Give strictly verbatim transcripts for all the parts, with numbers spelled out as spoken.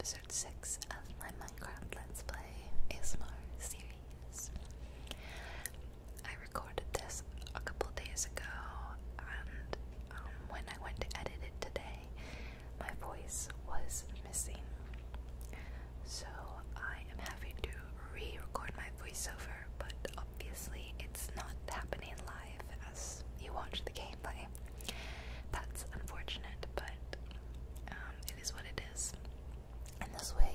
episode six of my Minecraft Let's Play A S M R series. I recorded this a couple days ago, and um, when I went to edit it today, my voice was missing. So I am having to re-record my voiceover, but obviously it's not happening live as you watch the gameplay. That's unfortunate, but um, it is what it is. And this way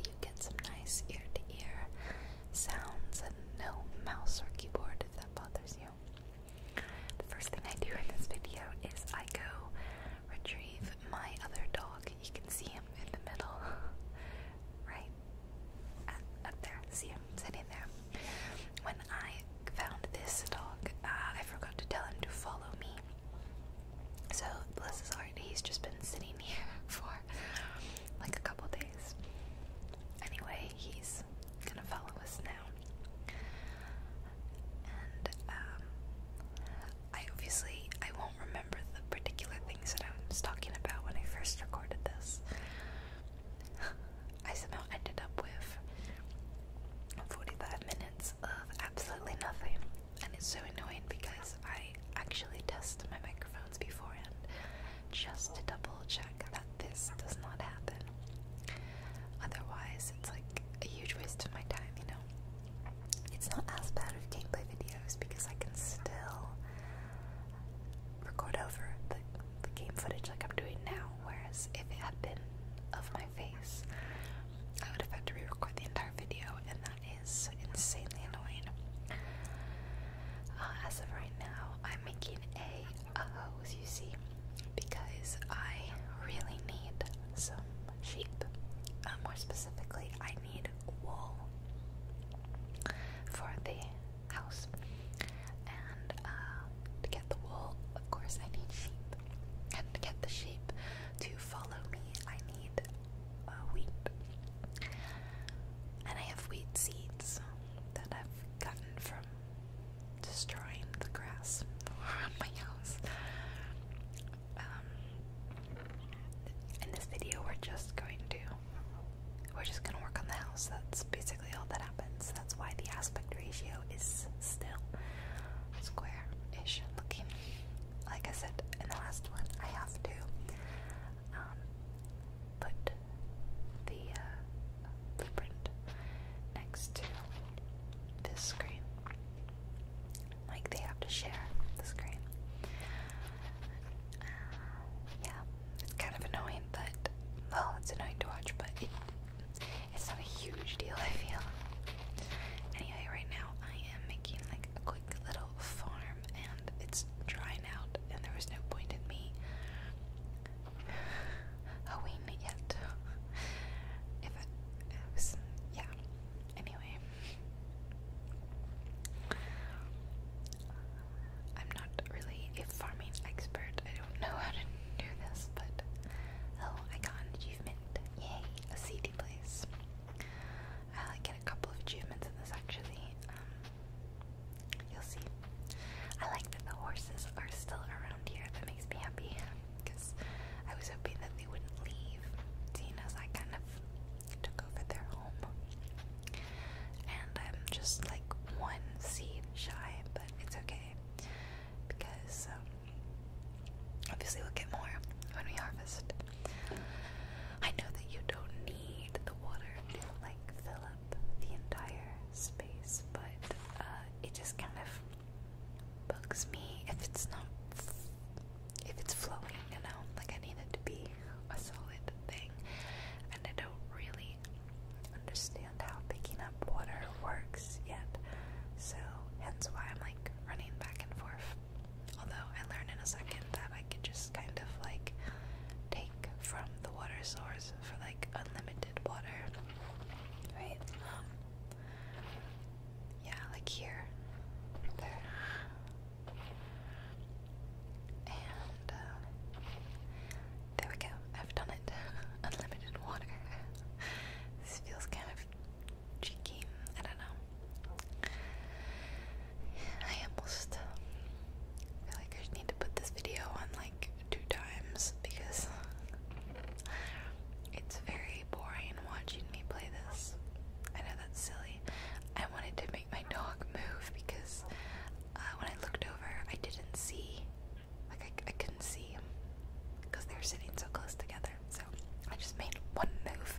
sitting so close together. So I just made one move.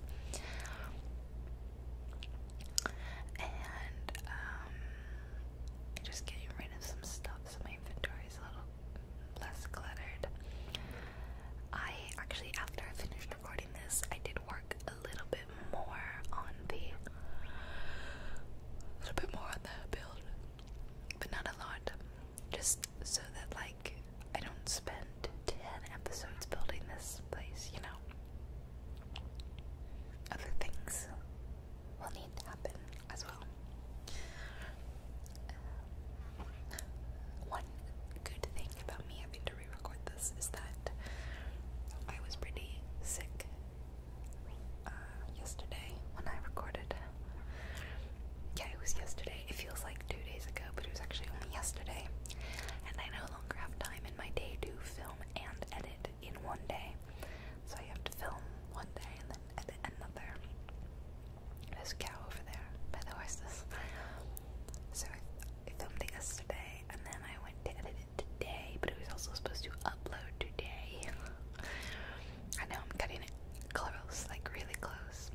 And um, just getting rid of some stuff so my inventory is a little less cluttered. I actually, after I finished recording this, I did work a little bit more on the a little bit more on the build, but not a lot, just so that like I don't spend ten episodes building this place, you know. Other things will need to happen as well. One good thing about me having to re-record this is that I was pretty sick uh, yesterday when I recorded. Yeah, it was yesterday. It feels like two days ago, but it was actually only yesterday. And I no longer have time in my day to film and edit in one day. So I have to film one day and then edit another. There's a cow over there by the horses. So I, I filmed it yesterday, and then I went to edit it today, but it was also supposed to upload today. I know I'm cutting it close, like really close.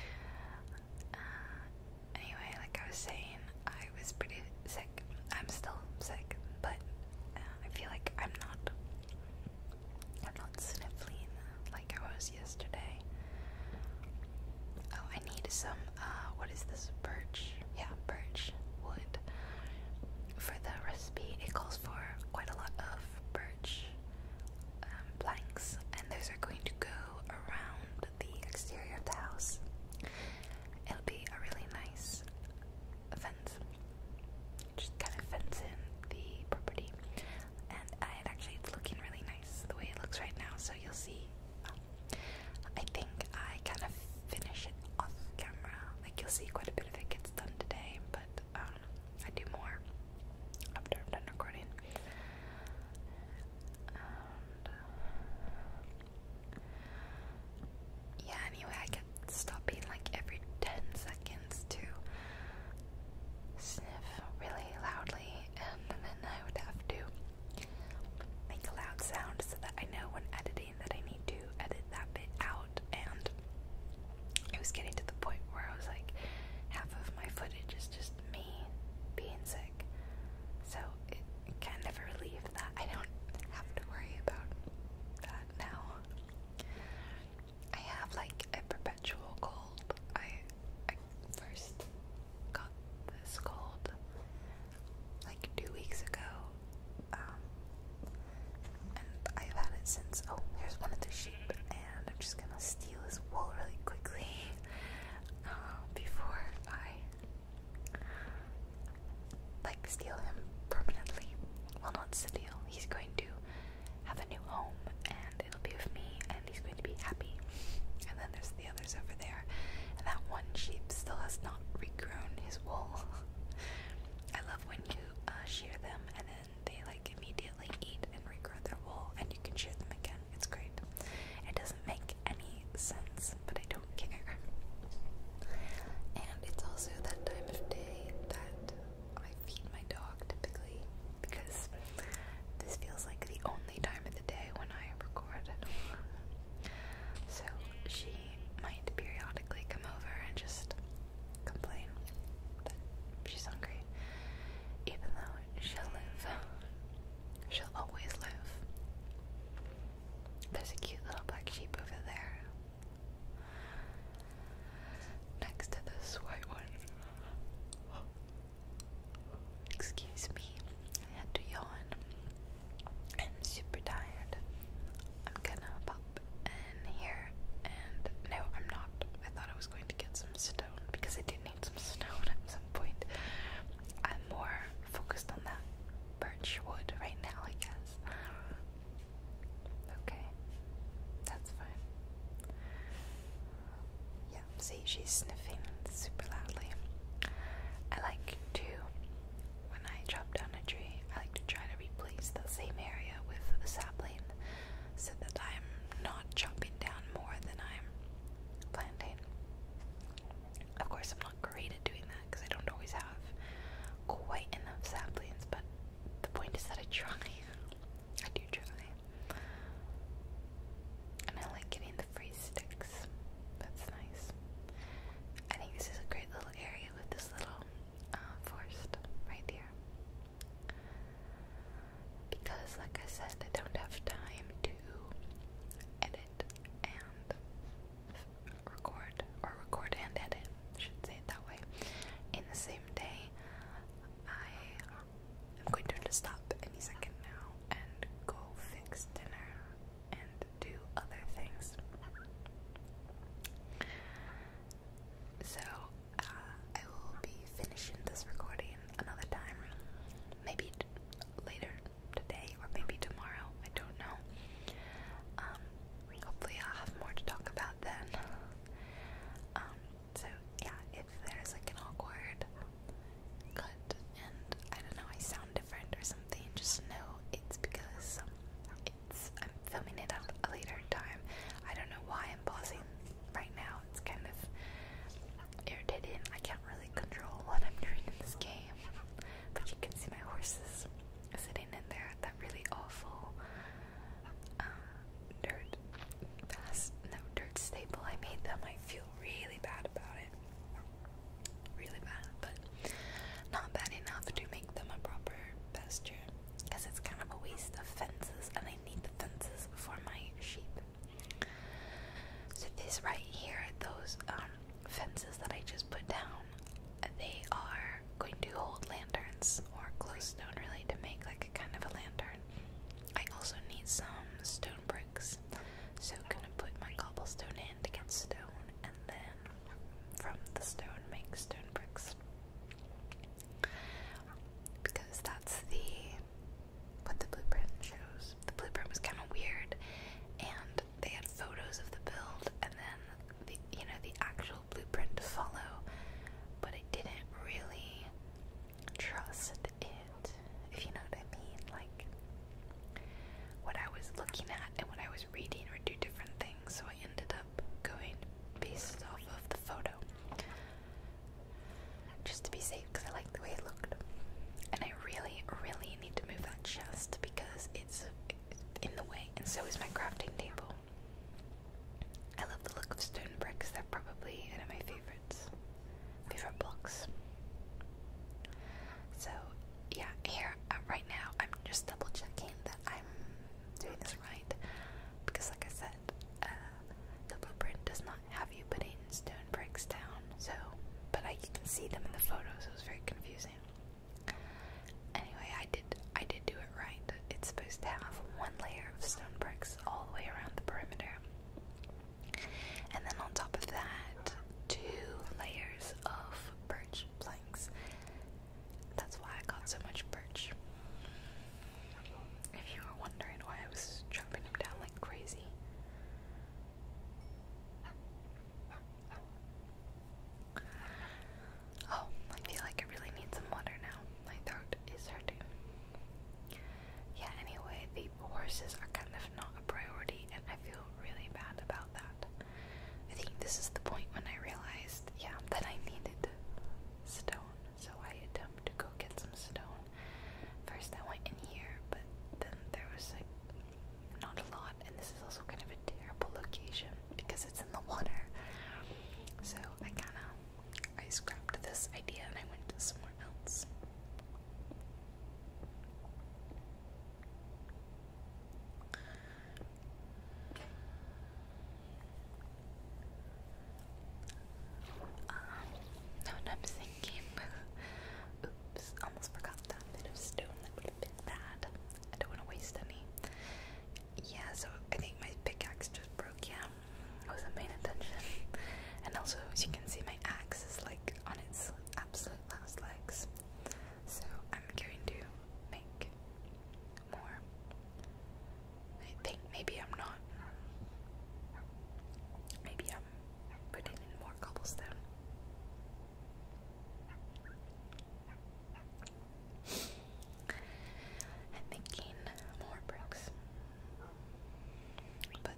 Uh, anyway, like I was saying, I was pretty sick. I'm still sick, but uh, I feel like I'm not, I'm not sniffling like I was yesterday. Oh, I need some, uh, what is this, birch? Yeah, birch wood. For the recipe, it calls for quite a lot of birch um, planks, and those are going to go around the exterior of the house. It'll be a really nice fence. Just kind of fence in the property. And uh, it actually, it's looking really nice the way it looks right now, so you'll see. Um, I think I kind of finish it off camera. Like, you'll see quite a bit of it gets done today, but um, I do more after I'm done recording. And, yeah, anyway, I kept stopping like every ten seconds to sniff really loudly, and then I would have to make a loud sound so that I know when editing that I need to edit that bit out. And it was getting to the point where I was like, half of my footage is just me being sick, so it, it kind of a relief that I don't have to worry about that now. I have like a perpetual cold. I, I first got this cold like two weeks ago, um, and I've had it since. Oh, here's one of the sheep, and I'm just gonna steal his wool really quickly uh, before I like steal him permanently. Well, not steal. He's going to have a new home, and it'll be with me, and he's going to be happy. And then there's the others over there, and that one sheep still has not regrown his wool. I love when you uh, shear them, and then they like immediately eat and regrow their wool, and you can shear them again. It's great. It doesn't make any sense, but I don't care. And it's also that time of day that I feed my dog typically, because this feels like the only time of the day when I record. So she might periodically come over and just complain that she's hungry, even though she'll live. She'll always live. There's a cute little black sheep over there, next to this white one. Excuse me, I had to yawn. I'm super tired. I'm gonna pop in here, and no, I'm not. I thought I was going to get some stone, because I do need some stone at some point. I'm more focused on that birch wood right now, I guess. Okay, that's fine. Yeah, see, she's sniffing super loudly. I like to, when I chop down a tree, I like to try to replace the same area with a sapling, so that I'm not chopping down more than I'm planting. Of course, I'm not great at doing that, because I don't always have quite enough saplings, but the point is that I try. I do try.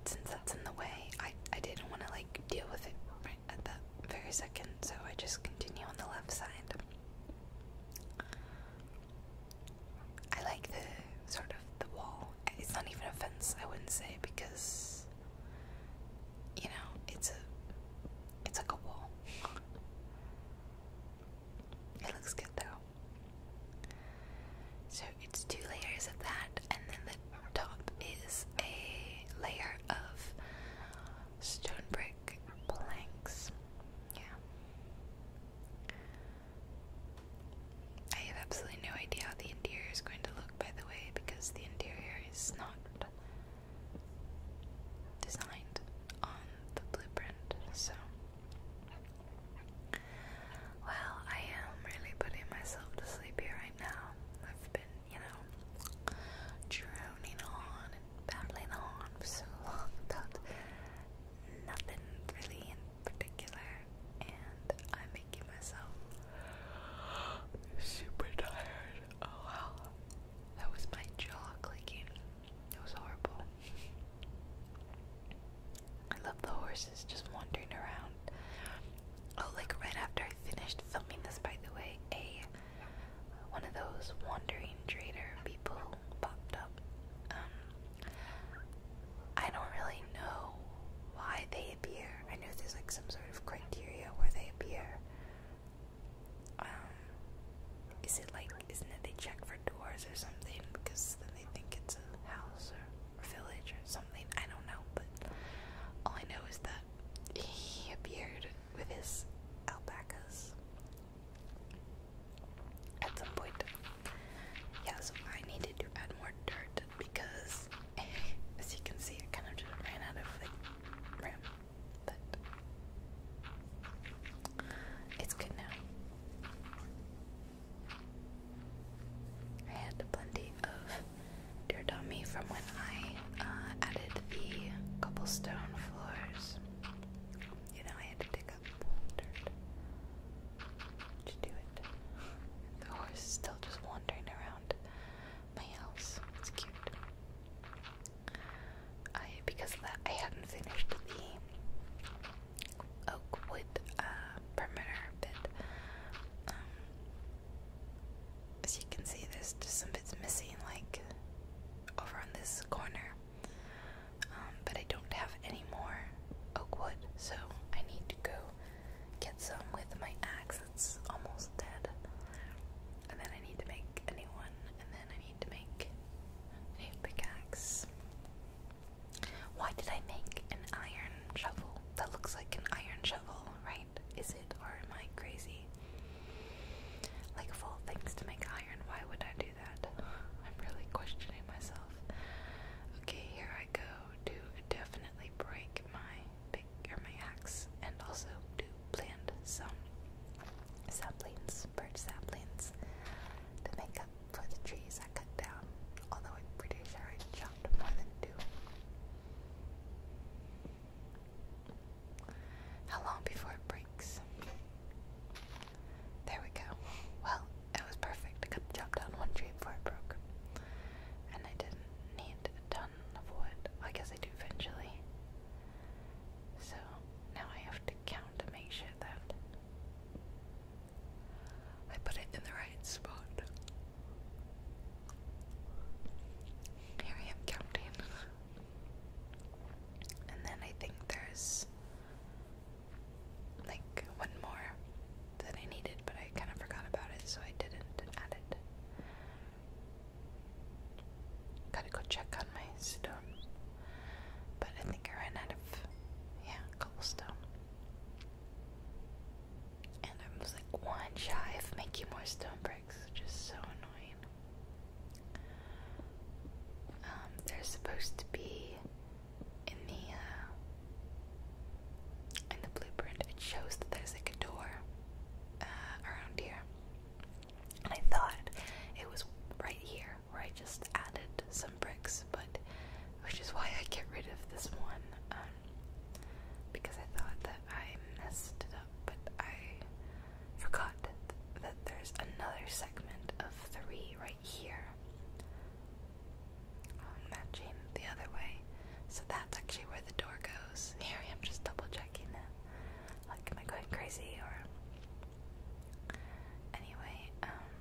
since that's in the way, I, I didn't want to like deal with it right at that very second, so I just continue on the left side. I like the sort of the wall. It's not even a fence, I wouldn't say, because you know, it's a it's like a wall. It looks good though. So it's two layers of that, and then the top is a layer of stone brick planks. Yeah. I have absolutely no idea how the interior is going to look, by the way, because the interior is not designed on the blueprint, so. Well, I am really putting myself to sleep here right now. I've been, you know, droning on and babbling on for so long about nothing really in particular, and I'm making myself super tired. Oh wow. That was my jaw clicking. It was horrible. I love the horses just wandering around. Oh, like right after I finished filming this, by the way, a one of those wandering trader people popped up. Um, I don't really know why they appear. I know there's like some sort of criteria where they appear. Um, is it like, isn't it they check for doors or something, because then they think it's a house or a village or something? I don't know, but all I know is that he appeared with his alpacas at some point. Yeah, so I needed to add more dirt because, as you can see, I kind of just ran out of like room, but it's good now. I had plenty of dirt on me from when I uh, added the cobblestone floors. You know, I had to dig up dirt to do it. The horse is still just wandering around my house. It's cute. I, because of that, I hadn't finished the oak wood uh, perimeter bit. Um, as you can see, there's just some bits missing, like over on this corner. Um, but I don't have any more oak wood, so I need to go get some with my axe that's almost dead. And then I need to make a new one, and then I need to make a new pickaxe. Why did I make an goes. Here I am just double checking it. Like, am I going crazy or... Anyway, um...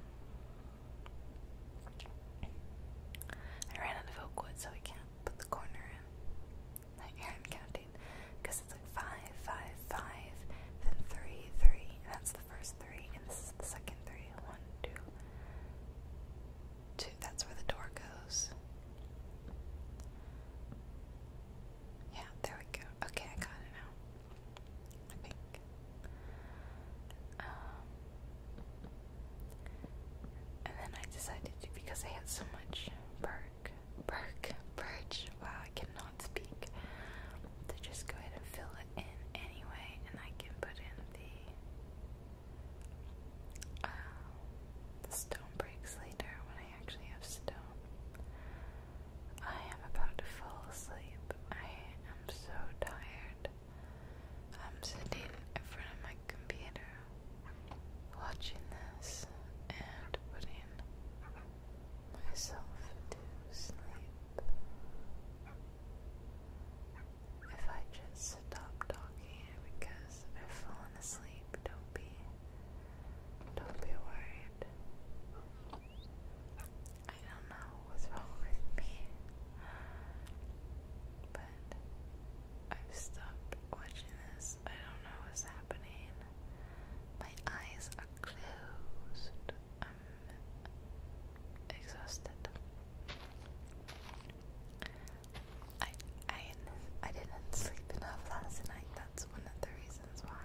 I ran out of oak wood, so we can't put the corner in. Like, here I'm counting. Because it's like five, five, five, then three, three. And that's the first three, and this is the second three. One, two, two. That's where the door goes. Yeah, there we go. Okay, I got it now. I think. Um, and then I decided to, because I had so much bark, bark, birch, wow, I cannot speak, to just go ahead and fill it in anyway, and I can put in the, uh, the stone bricks later when I actually have stone. I am about to fall asleep. I am so tired. I'm sitting in front of my computer watching this and putting myself to sleep. If I just stop talking because I've fallen asleep, don't be don't be worried. I don't know what's wrong with me, but I've stopped watching this. I don't know what's happening. My eyes are closed. I'm exhausted. I I I didn't sleep enough last night. That's one of the reasons why.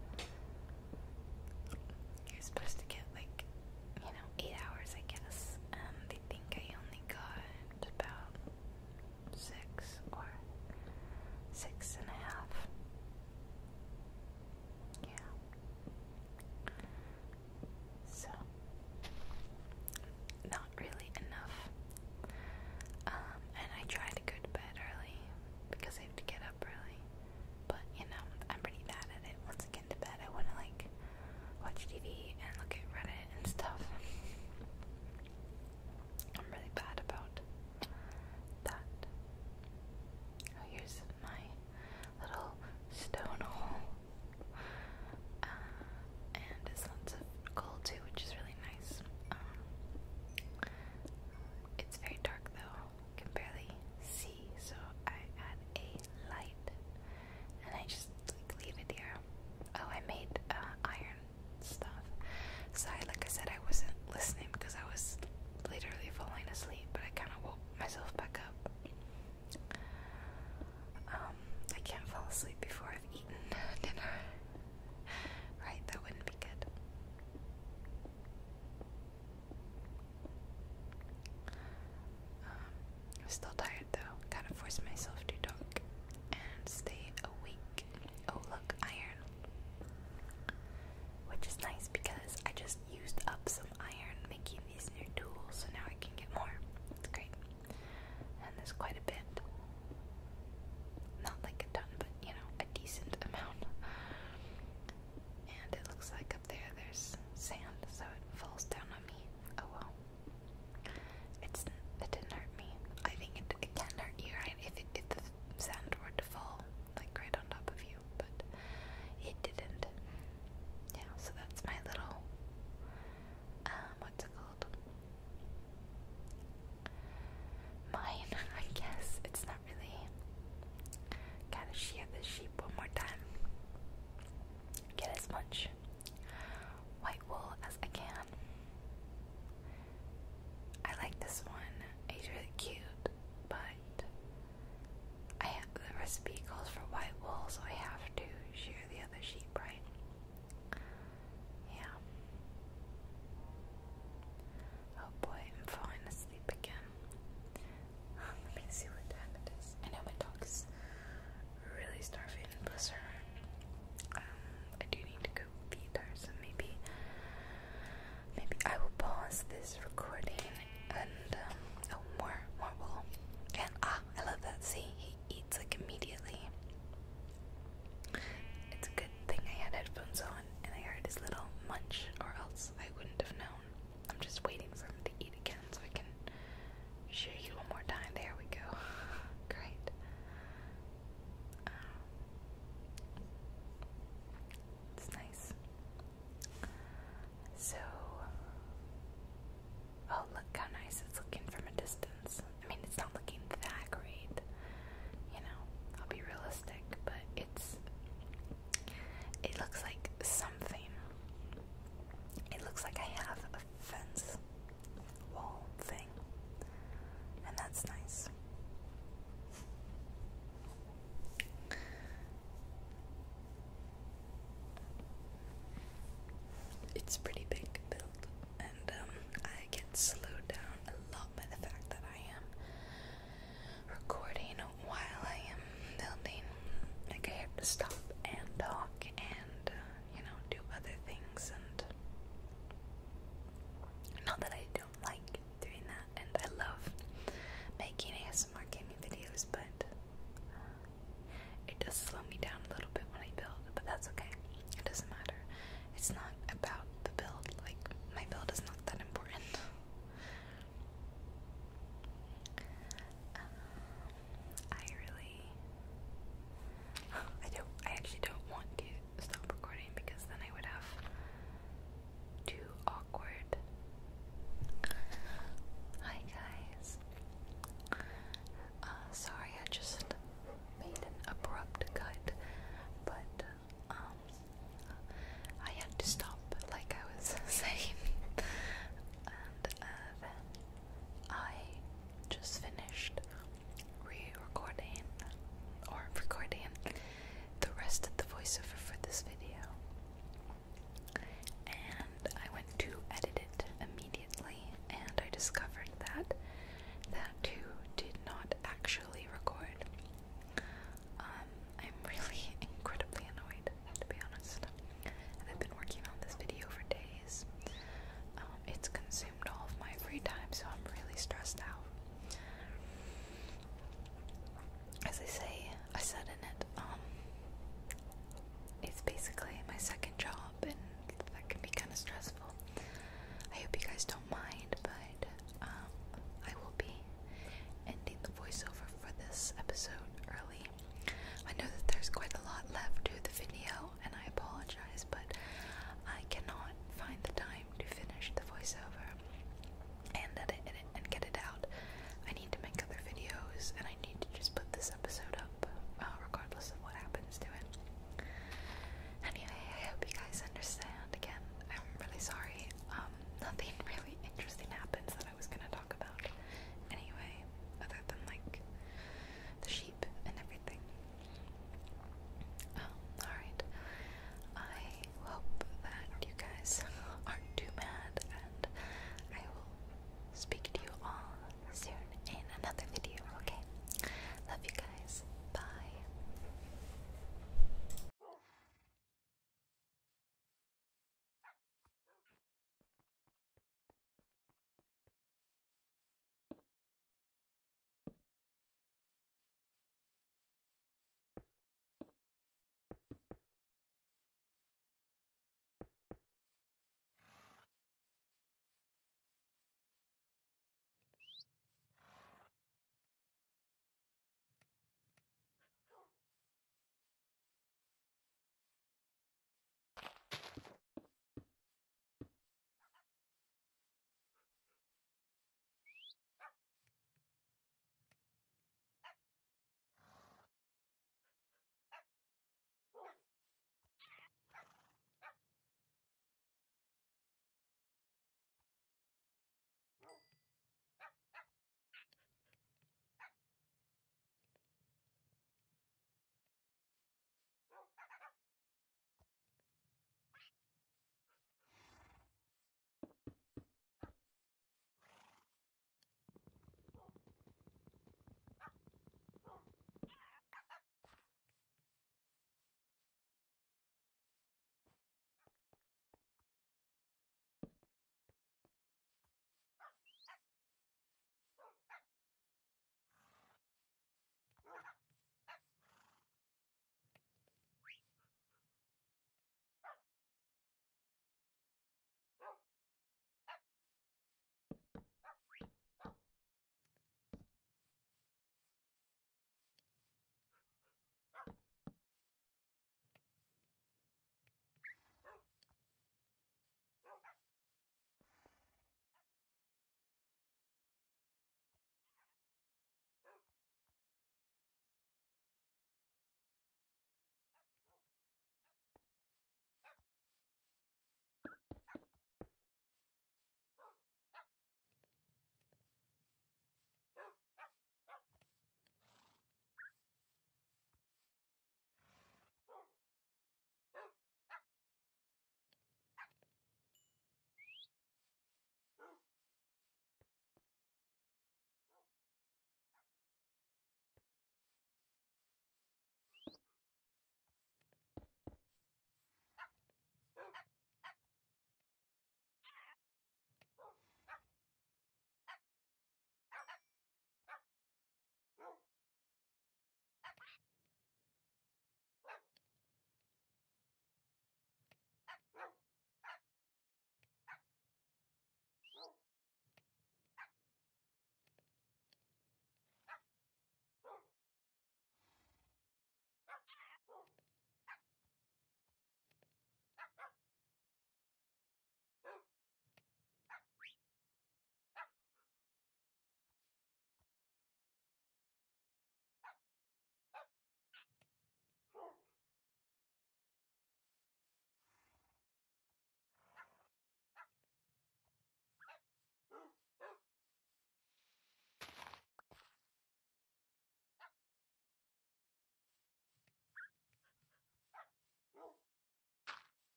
You're supposed to get like, you know, eight hours, I guess, and I think I only got about six or six and a half. Yeah. So, not really enough. Um, and I try to go to bed early because I have to get up early. But, you know, I'm pretty bad at it. Once I get to bed, I want to, like, watch T V and look at Reddit and stuff. I'm really bad about that. Oh, here's my little stone hole. Uh, and it's lots of gold too, which is really nice. Um, it's very dark though, can barely see, so I add a light, and I just like leave it here. Oh, I made uh, iron stuff. Sorry, like I said, I wasn't listening because I was literally falling asleep, but I kind of woke myself back up. Um, I can't fall asleep before I've eaten dinner. Right, that wouldn't be good. Um, I'm still tired though. Gotta force myself to talk and stay awake. Oh, look, iron. Which is nice because I just used up some iron making these new tools, so now I can get more. It's great. And there's quite a bit. Not like a ton, but you know, a decent amount. And it looks like up there there's sand, so it falls down on me. Oh well. It's it didn't hurt me. I think it it can hurt you, right? If it, if the sand were to fall like right on top of you, but it didn't. Yeah, so that's my little um what's it called? Mine, I guess. It's not really. Gotta shear the sheep one more time. Get as much white wool as I can. I like this one. He's really cute, but I have the recipe calls for white wool, so I have to shear the other sheep, right? Yeah. Oh boy, I'm falling asleep again. Let me see what time it is. I know my dog's really starving, bless her. Um, I do need to go feed her, so maybe, maybe I will pause this recording and, um, oh, more, more wool. And, ah, I love that, see, he eats, like, immediately. it's a pretty big build, and um, I get slowed down a lot by the fact that I am recording while I am building. Like, I have to stop and talk and, uh, you know, do other things, and not that I don't like doing that, and I love making A S M R gaming videos, but uh, it does slow me down a little bit when I build, but that's okay. It doesn't matter. It's not about the build. Like, my build is not that important. Um, I really, I don't, I actually don't want to stop recording because then I would have two awkward. Hi guys. Uh, sorry, I just made an abrupt cut, but um, I had to stop, like I was saying, and uh, then I just finished re-recording, or recording the rest of the voiceover for this video, and I went to edit it immediately, and I discovered that that too did not actually record. Um, I'm really incredibly annoyed, to be honest, and I've been working on this video for days. Um, it's consumed all of my free time, so I'm really stressed out. As I say, I said in it, um, it's basically my second job, and that can be kind of stressful. I hope you guys don't mind, but um, I will be ending the voiceover for this episode early. I know that there's quite a lot left to the video,